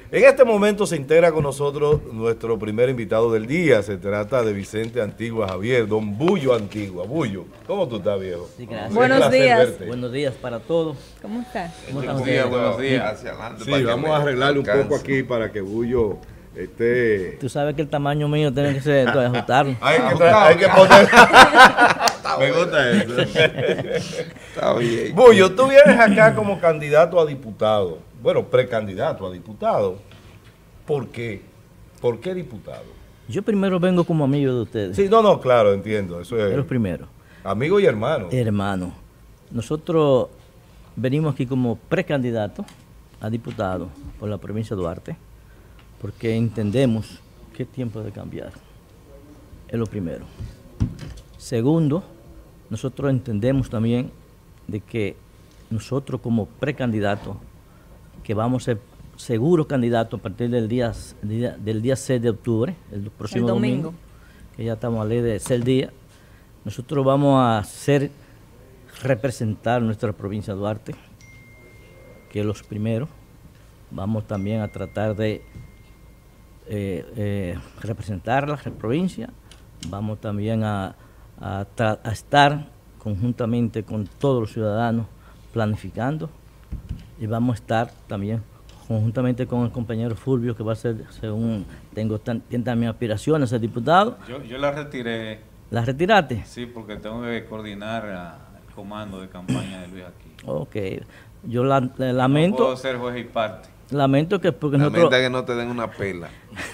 En este momento se integra con nosotros nuestro primer invitado del día. Se trata de Vicente Antigua Javier, don Bullo Antigua. Bullo, ¿cómo tú estás, viejo? Sí, gracias. Buenos días. Buenos días para todos. ¿Cómo estás? Buenos días, buenos días. Sí, vamos a arreglarle un poco aquí para que Bullo esté... Tú sabes que el tamaño mío tiene que ser ajustarlo. Hay que poner... Me gusta eso. Está bien. Bullo, tú vienes acá como candidato a diputado. Bueno, precandidato a diputado. ¿Por qué? ¿Por qué diputado? Yo primero vengo como amigo de ustedes. Sí, no, claro, entiendo. Eso es Los primeros. amigo y hermano. Hermano. Nosotros venimos aquí como precandidato a diputado por la provincia de Duarte porque entendemos que es tiempo de cambiar. Es lo primero. Segundo, nosotros entendemos también de que nosotros como precandidatos que vamos a ser seguros candidatos a partir del día 6 de octubre, el próximo domingo, que ya estamos a ley de ser día, nosotros vamos a representar nuestra provincia de Duarte, que es los primeros. Vamos también a tratar de representar la provincia, vamos también a estar conjuntamente con todos los ciudadanos planificando y vamos a estar también conjuntamente con el compañero Fulvio, que va a ser, según tiene también aspiraciones a ser diputado. Yo la retiré. ¿La retiraste? Sí, porque tengo que coordinar el comando de campaña de Luis aquí. Ok, yo lamento. No puedo ser juez y parte. Lamento que porque nosotros... que no te den una pela.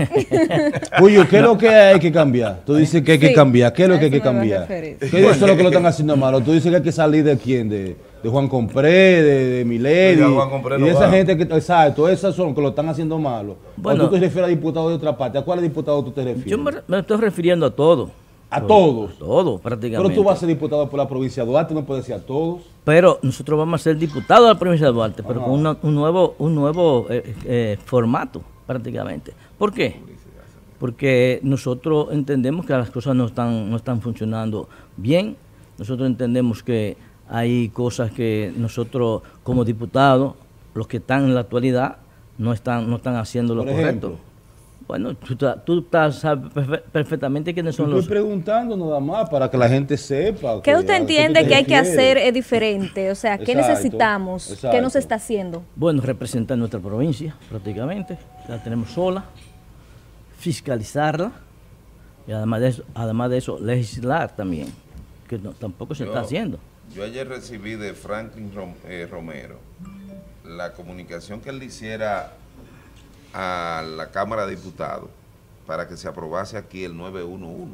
Oye, ¿qué es lo que hay que cambiar? Tú dices que hay que cambiar. ¿Qué es lo que hay que cambiar? ¿Qué es lo que lo están haciendo malo? Tú dices que hay que salir de quién, de Juan Compré, de Milady, y de esa gente que, exacto, esos son los que lo están haciendo malo. Bueno, ¿o tú te refieres a diputados de otra parte? ¿A cuáles diputados tú te refieres? Yo me estoy refiriendo a todos. ¿A todos? A todos, prácticamente. Pero tú vas a ser diputado por la provincia de Duarte, no puedes decir a todos. Pero nosotros vamos a ser diputados de la provincia de Duarte, pero con un nuevo formato, prácticamente. ¿Por qué? Porque nosotros entendemos que las cosas no están funcionando bien. Nosotros entendemos que hay cosas que nosotros, como diputados, los que están en la actualidad, no están haciendo lo correcto. Bueno, tú sabes perfectamente quiénes son los... Estoy preguntando nada más para que la gente sepa. ¿Qué usted entiende que hay que hacer es diferente? O sea, ¿qué necesitamos? Exacto. ¿Qué nos está haciendo? Bueno, representar nuestra provincia, prácticamente. La tenemos sola. Fiscalizarla. Y además de eso, legislar también. Que tampoco se está haciendo. Yo ayer recibí de Franklin Romero la comunicación que él le hiciera a la Cámara de Diputados para que se aprobase aquí el 911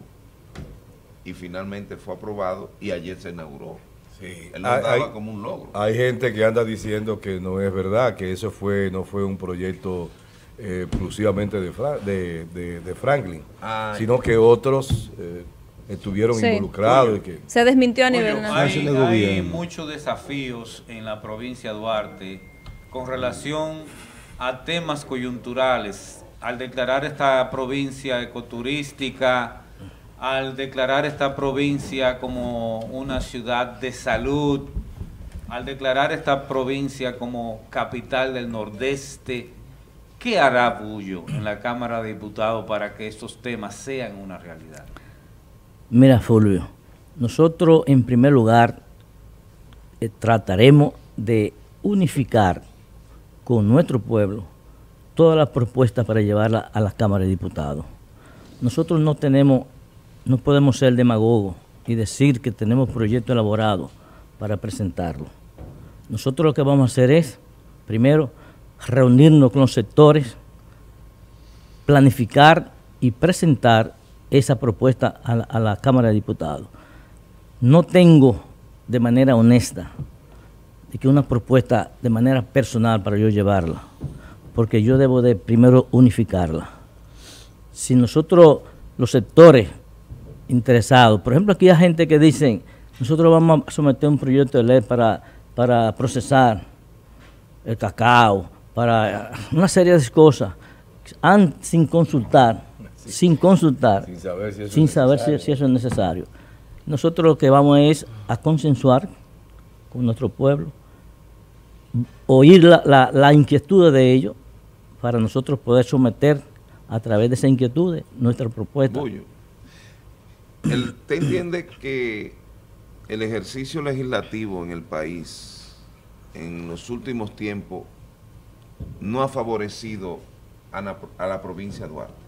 y finalmente fue aprobado y ayer se inauguró. Sí. Él lo daba como un logro. Hay gente que anda diciendo que no es verdad, que eso no fue un proyecto exclusivamente de Franklin, sino que otros estuvieron involucrados. Y que... Se desmintió a nivel nacional. Hay muchos desafíos en la provincia de Duarte con relación a temas coyunturales, al declarar esta provincia ecoturística, al declarar esta provincia como una ciudad de salud, al declarar esta provincia como capital del Nordeste. ¿Qué hará Bullo en la Cámara de Diputados para que estos temas sean una realidad? Mira, Fulvio, nosotros en primer lugar trataremos de unificar con nuestro pueblo todas las propuestas para llevarlas a la Cámara de Diputados. Nosotros no podemos ser demagogos y decir que tenemos proyectos elaborados para presentarlo. Nosotros lo que vamos a hacer es, primero, reunirnos con los sectores, planificar y presentar esa propuesta a la Cámara de Diputados. No tengo de manera honesta de que una propuesta de manera personal para yo llevarla, porque yo debo de primero unificarla. Si nosotros, los sectores interesados, por ejemplo, aquí hay gente que dicen, nosotros vamos a someter un proyecto de ley para procesar el cacao, para una serie de cosas, sin consultar, sin saber si eso es necesario. Nosotros lo que vamos es a consensuar con nuestro pueblo, oír la inquietud de ellos, para nosotros poder someter a través de esas inquietudes nuestra propuesta. ¿Usted entiende que el ejercicio legislativo en el país en los últimos tiempos no ha favorecido a la provincia de Duarte?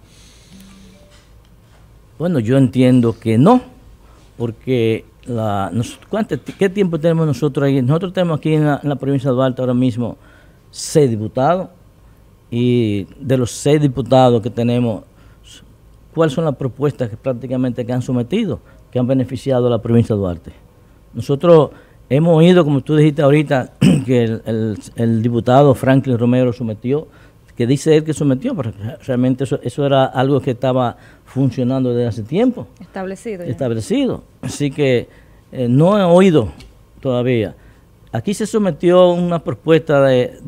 Bueno, yo entiendo que no, porque ¿qué tiempo tenemos nosotros ahí? Nosotros tenemos aquí en la provincia de Duarte ahora mismo 6 diputados, y de los 6 diputados que tenemos, ¿cuáles son las propuestas que prácticamente que han sometido, que han beneficiado a la provincia de Duarte? Nosotros hemos oído, como tú dijiste ahorita, que el diputado Franklin Romero sometió, que dice él que sometió, pero realmente eso era algo que estaba funcionando desde hace tiempo. Establecido. Así que no he oído todavía. Aquí se sometió una propuesta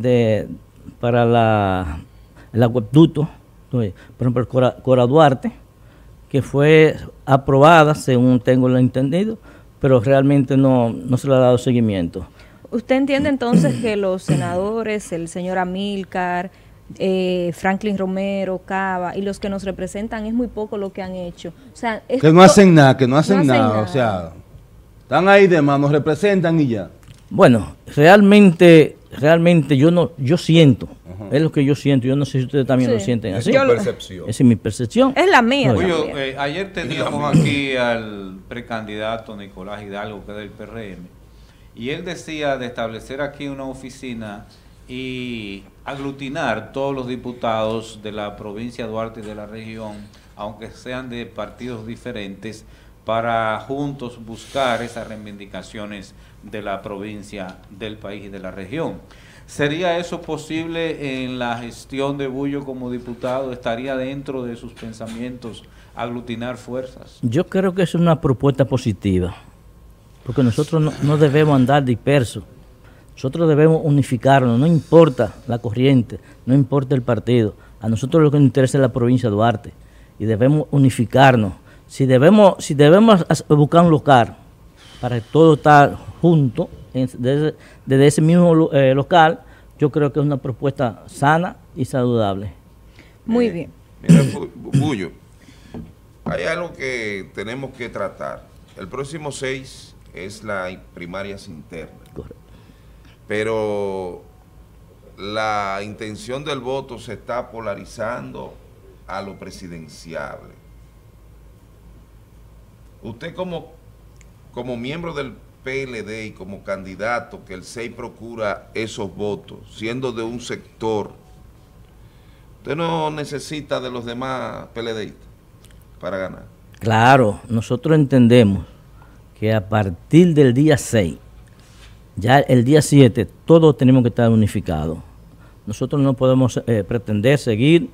para el acueducto, por ejemplo, Cora Duarte, que fue aprobada, según tengo lo entendido, pero realmente no se le ha dado seguimiento. ¿Usted entiende entonces que los senadores, el señor Amílcar, Franklin Romero, Cava y los que nos representan es muy poco lo que han hecho? O sea, que no hacen nada, o sea, están ahí de más, nos representan y ya. Bueno, realmente yo siento, es lo que yo siento, yo no sé si ustedes también lo sienten así. Esa es mi percepción. Es la mía. Oye, ayer teníamos aquí al precandidato Nicolás Hidalgo, que es del PRM, y él decía de establecer aquí una oficina y aglutinar todos los diputados de la provincia de Duarte y de la región, aunque sean de partidos diferentes, para juntos buscar esas reivindicaciones de la provincia, del país y de la región. ¿Sería eso posible en la gestión de Bullo como diputado? ¿Estaría dentro de sus pensamientos aglutinar fuerzas? Yo creo que es una propuesta positiva, porque nosotros no debemos andar dispersos. Nosotros debemos unificarnos, no importa la corriente, no importa el partido. A nosotros lo que nos interesa es la provincia de Duarte y debemos unificarnos. Si debemos buscar un local para todo estar juntos desde ese mismo local, yo creo que es una propuesta sana y saludable. Muy bien. Mira, Bullo, hay algo que tenemos que tratar. El próximo 6 es la primarias internas. Correcto. Pero la intención del voto se está polarizando a lo presidenciable. Usted como miembro del PLD y como candidato que el 6 procura esos votos, siendo de un sector, usted no necesita de los demás PLDistas para ganar. Claro, nosotros entendemos que a partir del día 6, ya el día 7, todos tenemos que estar unificados. Nosotros no podemos pretender seguir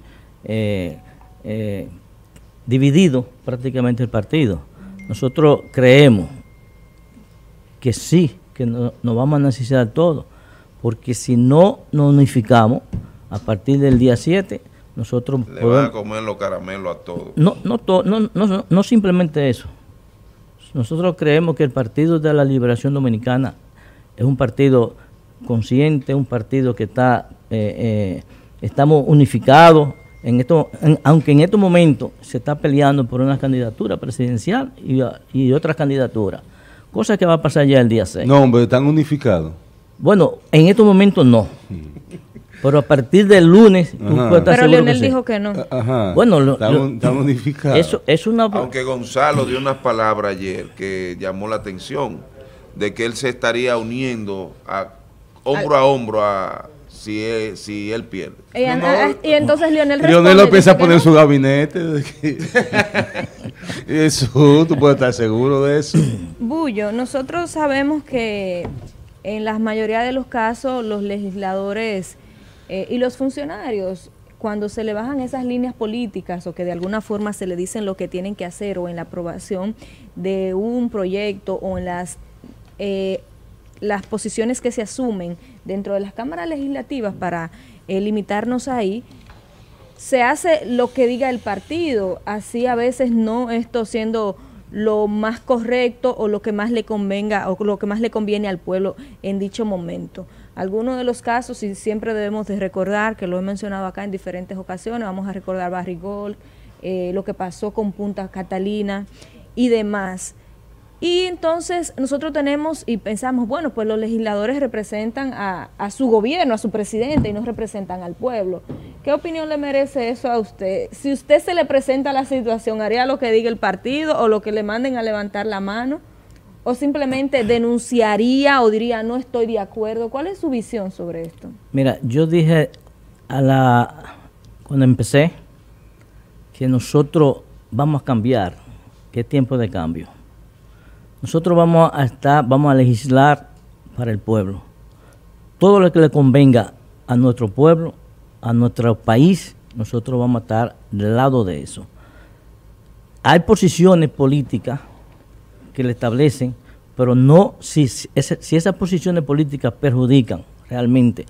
dividido prácticamente el partido. Nosotros creemos que sí, que nos vamos a necesitar todo, porque si no nos unificamos, a partir del día 7, nosotros le van a comer los caramelos a todos. No simplemente eso. Nosotros creemos que el Partido de la Liberación Dominicana es un partido consciente, un partido que estamos unificados, aunque en estos momentos se está peleando por una candidatura presidencial y otra candidatura, cosa que va a pasar ya el día 6. No, hombre, están unificados. Bueno, en estos momentos no. Pero a partir del lunes, tú puedes estar pero seguro Leonel que dijo que no. Ajá. Bueno, están unificados. Eso es una. Aunque Gonzalo dio unas palabras ayer que llamó la atención, de que él se estaría uniendo hombro a hombro si él pierde. Y entonces Leonel lo empieza a poner en su gabinete. Eso, tú puedes estar seguro de eso. Bullo, nosotros sabemos que en la mayoría de los casos los legisladores y los funcionarios, cuando se le bajan esas líneas políticas o que de alguna forma se le dicen lo que tienen que hacer, o en la aprobación de un proyecto o en las posiciones que se asumen dentro de las cámaras legislativas para limitarnos ahí, se hace lo que diga el partido, así a veces no esto siendo lo más correcto o lo que más le convenga o lo que más le conviene al pueblo en dicho momento. algunos de los casos, y siempre debemos de recordar, que lo he mencionado acá en diferentes ocasiones, vamos a recordar Barrigol, lo que pasó con Punta Catalina y demás. Y entonces nosotros tenemos y pensamos, bueno, pues los legisladores representan a su gobierno, a su presidente, y no representan al pueblo. ¿Qué opinión le merece eso a usted? Si usted se le presenta la situación, ¿haría lo que diga el partido o lo que le manden a levantar la mano? ¿O simplemente denunciaría o diría, no estoy de acuerdo? ¿Cuál es su visión sobre esto? Mira, yo dije cuando empecé que nosotros vamos a cambiar, que es tiempo de cambio. Nosotros vamos a legislar para el pueblo. Todo lo que le convenga a nuestro pueblo, a nuestro país, nosotros vamos a estar del lado de eso. Hay posiciones políticas que le establecen, pero no si esas posiciones políticas perjudican realmente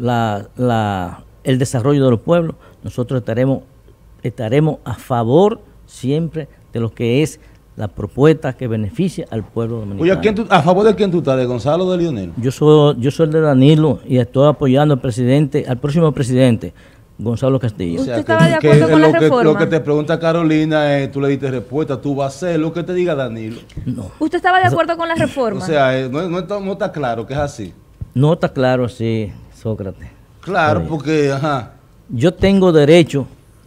el desarrollo de los pueblos, nosotros estaremos a favor siempre de lo que es la propuesta que beneficia al pueblo dominicano. Oye, ¿a favor de quién tú estás? ¿De Gonzalo o de Leonel? Yo soy el de Danilo y estoy apoyando al próximo presidente, Gonzalo Castillo. ¿Usted estaba de acuerdo con la reforma? Lo que te pregunta Carolina, tú le diste respuesta, tú vas a hacer lo que te diga Danilo. No. ¿Usted estaba de acuerdo con la reforma? O sea, no está claro que es así. No está claro así, Sócrates. Claro, porque, ajá. Yo tengo derecho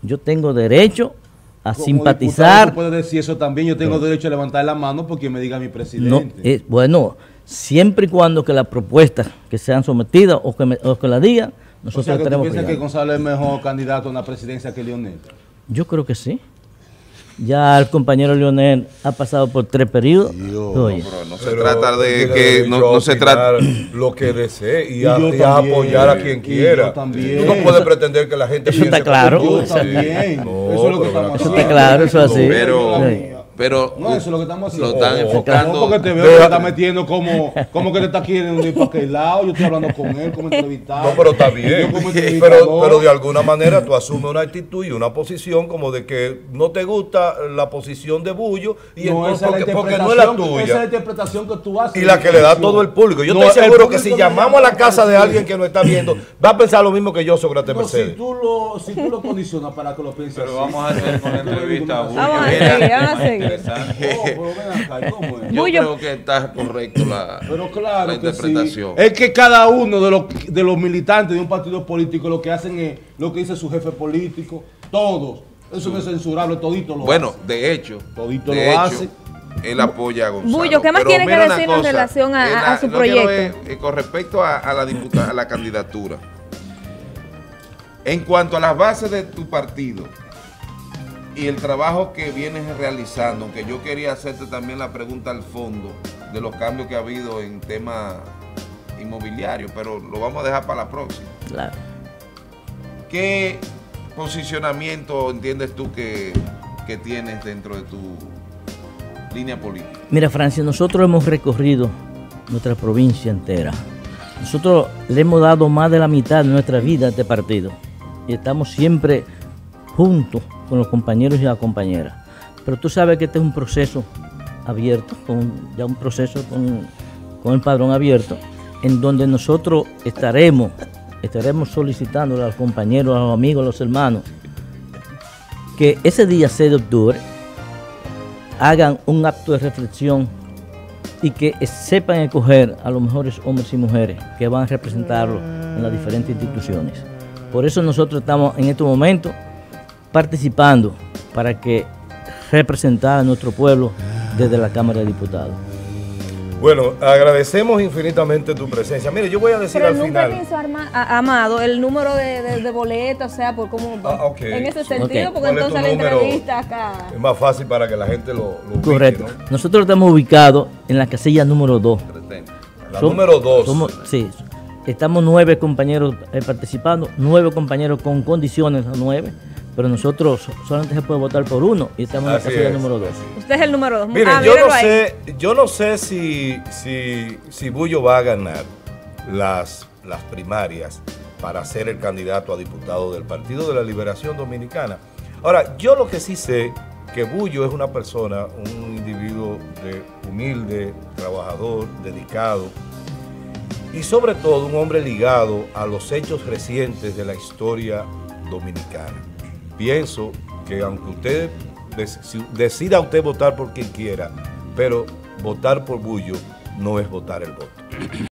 a simpatizar. Tú puedes decir eso también, yo tengo derecho a levantar la mano porque me diga mi presidente. Bueno, siempre y cuando que las propuestas que sean sometidas o que la digan, nosotros o sea, estaremos ¿tú piensas apoyando. que Gonzalo es mejor candidato a una presidencia que Leonel? Yo creo que sí. Ya el compañero Leonel ha pasado por 3 periodos. Oye, pero no se trata de que no se trata lo que desee y también, apoyar a quien quiera. También. Tú no puedes pretender que la gente eso está claro. Yo también. No, eso es lo que estamos haciendo. Eso está claro, eso es así. Pero no, eso es lo que estamos haciendo. Lo están enfocando. No, porque te veo que te está metiendo como que te está queriendo ir para aquel lado. Yo estoy hablando con él como entrevistado. No, pero está bien. Pero de alguna manera tú asumes una actitud y una posición como de que no te gusta la posición de Bullo y no, porque no es la tuya. Esa es la interpretación que tú haces. Y la que le da todo el público. Yo estoy seguro que si llamamos a la casa de alguien que nos está viendo, va a pensar lo mismo que yo, Sócrates Mercedes. Si tú lo condicionas para que lo pienses. Pero vamos a hacer con la entrevista a Bullo. Vamos a seguir. Yo creo que está correcto la interpretación. Es que cada uno de los militantes de un partido político lo que hacen es lo que dice su jefe político. Todos. Eso no es censurable, todito lo hace. Bueno, de hecho, hace. Él apoya a Gonzalo. Bullo, ¿qué más tiene que decir en relación a su proyecto? Con respecto a la candidatura. En cuanto a las bases de tu partido y el trabajo que vienes realizando, aunque yo quería hacerte también la pregunta al fondo de los cambios que ha habido en tema inmobiliario, pero lo vamos a dejar para la próxima. Claro. ¿Qué posicionamiento entiendes tú que tienes dentro de tu línea política? Mira, Francia, nosotros hemos recorrido nuestra provincia entera. Nosotros le hemos dado más de la mitad de nuestra vida a este partido y estamos siempre juntos con los compañeros y las compañeras. Pero tú sabes que este es un proceso abierto, un proceso con el padrón abierto, en donde nosotros estaremos solicitando a los compañeros, a los amigos, a los hermanos, que ese día 6 de octubre hagan un acto de reflexión y que sepan escoger a los mejores hombres y mujeres que van a representarlos en las diferentes instituciones. Por eso nosotros estamos en estos momentos participando para que representar a nuestro pueblo desde la Cámara de Diputados. Bueno, agradecemos infinitamente tu presencia. Mire, yo voy a decir al final. Pero nunca pienso, Amado, el número de boletas, o sea, por cómo en ese sentido, porque entonces la entrevista acá es más fácil para que la gente lo correcto, ubique, ¿no? Nosotros estamos ubicados en la casilla número 2. La número 2. Sí, estamos 9 compañeros participando, 9 compañeros con condiciones, 9. Pero nosotros solamente se puede votar por uno y estamos en la casilla número 2. Usted es el número 2. Miren, yo no sé si Bullo va a ganar las primarias para ser el candidato a diputado del Partido de la Liberación Dominicana. Ahora, yo lo que sí sé que Bullo es una persona, un individuo humilde, trabajador, dedicado. y sobre todo un hombre ligado a los hechos recientes de la historia dominicana. Pienso que aunque usted decida usted votar por quien quiera, pero votar por Bullo no es votar el voto.